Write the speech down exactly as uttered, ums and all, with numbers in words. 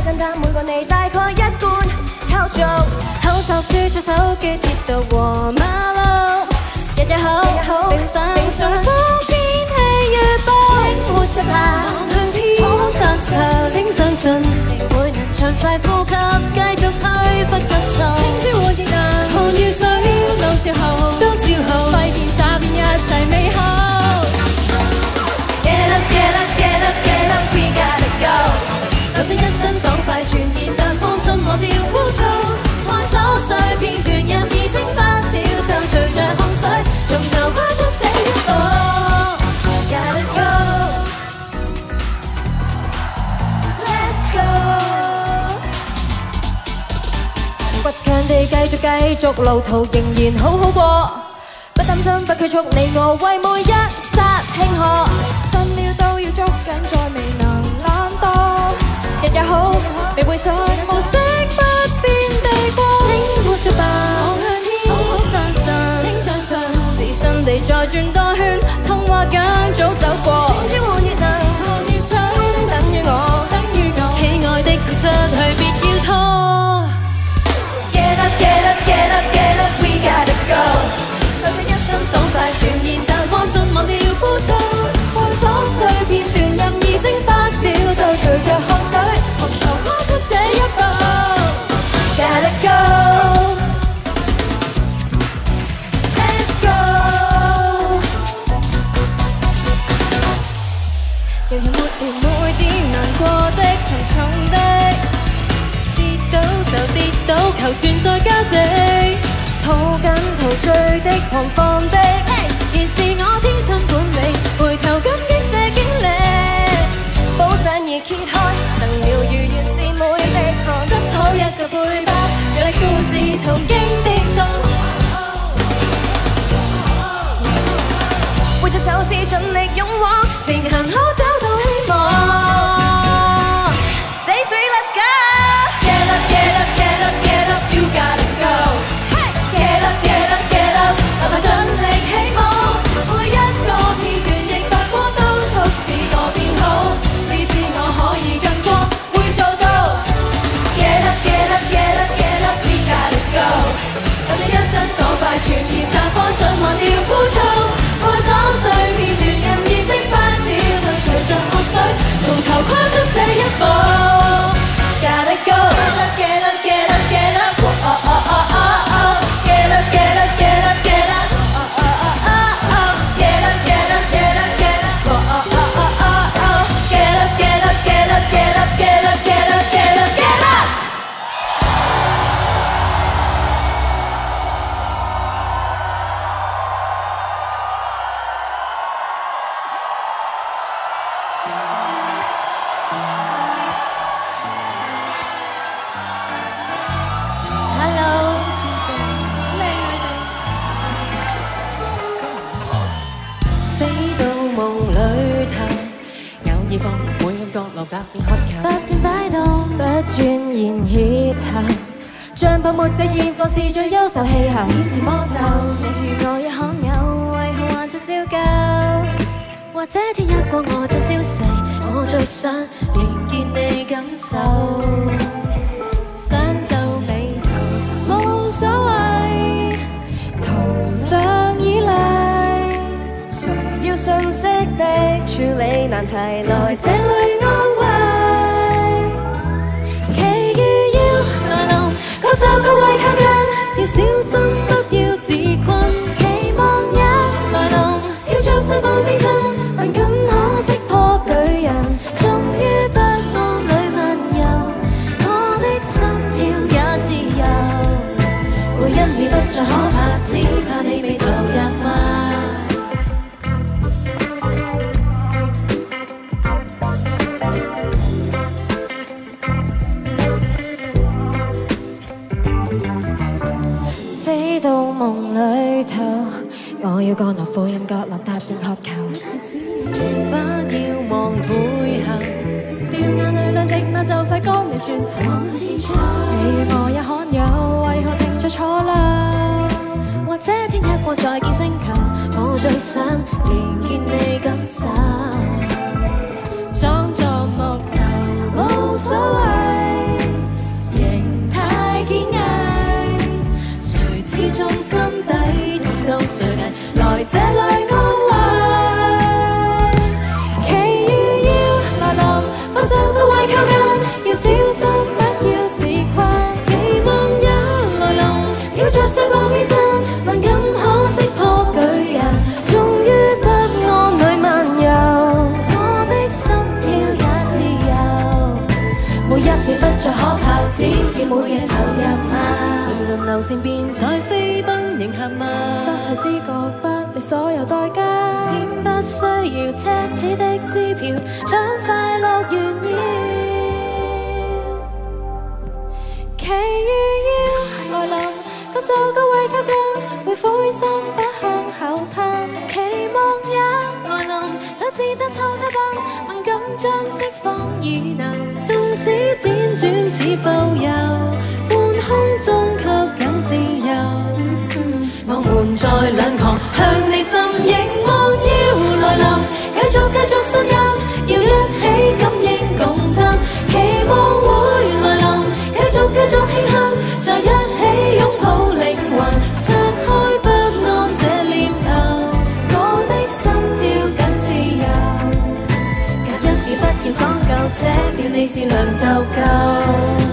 簡單，每個你大概一半構造。口罩輸出手機鐵道和馬路，日日好，日日好，冰上冰上風天氣預報，請活着吧，望向天，好好相信，請相信，定會能暢快呼吸，繼續去不急躁。青春和熱能，糖與水，老少後都消耗，揮遍灑遍一切美好。Get up, get up, get up, get up, we gotta go。流出一身爽快，全然綻放盡忘掉枯燥，愛瑣碎片段任意蒸發掉，就隨着汗水，從頭跨出這一步。Gotta go, let's go。倔強地繼續繼續，路途仍然好好過，不擔心不拘束，你我為每一剎慶賀。瞓了都要捉緊，再未能懶惰。日日好，未會想無色不變地過。請活着吧，望向天，好好相信，請相信，自信地再轉多圈，童話樣早走過。青春和熱能，汗與水，等於我，等於我，喜愛的豁出去，別要拖。Get up, get up, get up, get up, we gotta go。流出一身爽快，全然綻放盡忘掉枯燥，愛瑣碎片段任意蒸發掉，就隨着汗水，從頭跨出這一步。Gotta go, let's go。仍然抹掉每點難過的沉重的，跌倒就跌倒，求存在交集。抱緊陶醉的狂放的，現是我天生本領，回頭感激這經歷。補上而揭開，能療癒原是每滴汗，執好一個背包，有力故事途經跌倒。活着就是盡力勇往前行，可找到希望。Day three, let's go. Get up, get up, get up, get up, you gotta go。Get up, get up, get up， 哪怕盡力起舞，每一個片段亦發光，都促使我變好，只知我可以更過，會做到。Get up, get up, get up, get up, we gotta go。流出一身爽快，全然綻放盡忘掉枯燥，愛瑣碎片段任意蒸發掉，就隨着汗水，從頭跨出這一步。Gotta go, get up, get up, get up, get up， oh oh oh oh oh。Get up, get up, get up, get up, oh oh oh oh oh。Get up, get up, get up, get up, oh oh oh oh oh。Get up, get up, get up, get up, get up, get up, get up, get up。Hello。飛到夢裏頭，偶爾放任每個角落百變渴求，不斷擺動，不轉然歇後，像泡沫這現況是最優秀氣候。以前魔咒，你與我也罕有，為何還在照舊？或者天一過我再消逝，我最想連見你感受。想皺眉頭無所謂，途上依賴，誰要信息的處理難題，來這裏安慰。奇遇要來臨，各就各位靠近，要小心不要自困。期望也來臨，跳出水泡變真，敏感可識破巨人，終於不安裏漫遊，我的心跳也自由。每一秒不再可怕，只怕你未投入嗎？飛到夢裏頭，我要降落福音角落，答應渴求。不要望背後，掉眼淚兩滴那就快乾了轉頭。你與我也罕有，為何停在錯漏？或者天一過再見星球，我最想連見你感受。裝作木頭無所謂。 誰危來這裏安慰？奇遇要來臨，不走不會靠近，要小心不要自困。期望也來臨，跳着雪步變陣，敏感可識破巨人，終於不安裏漫遊。我的心跳也自由，每一秒不再可怕，只要每夜投入嗎？誰輪流善變才飛奔迎合嗎？失去知覺不理所有代價，天不需要奢侈的支票，將快樂炫耀。奇遇要來臨，各就各位靠近，會灰心不向後退。期望也來臨，再自責臭得笨，敏感將釋放異能，縱使輾轉似浮游，半空中卻更自由。我們在兩旁，向你心凝望要來臨，繼續繼續信任，要一起感應共振，期望會來臨，繼續繼續慶幸，再一起擁抱靈魂，拆開不安這念頭，我的心跳緊自由，隔一秒不要講究，這秒你善良就夠。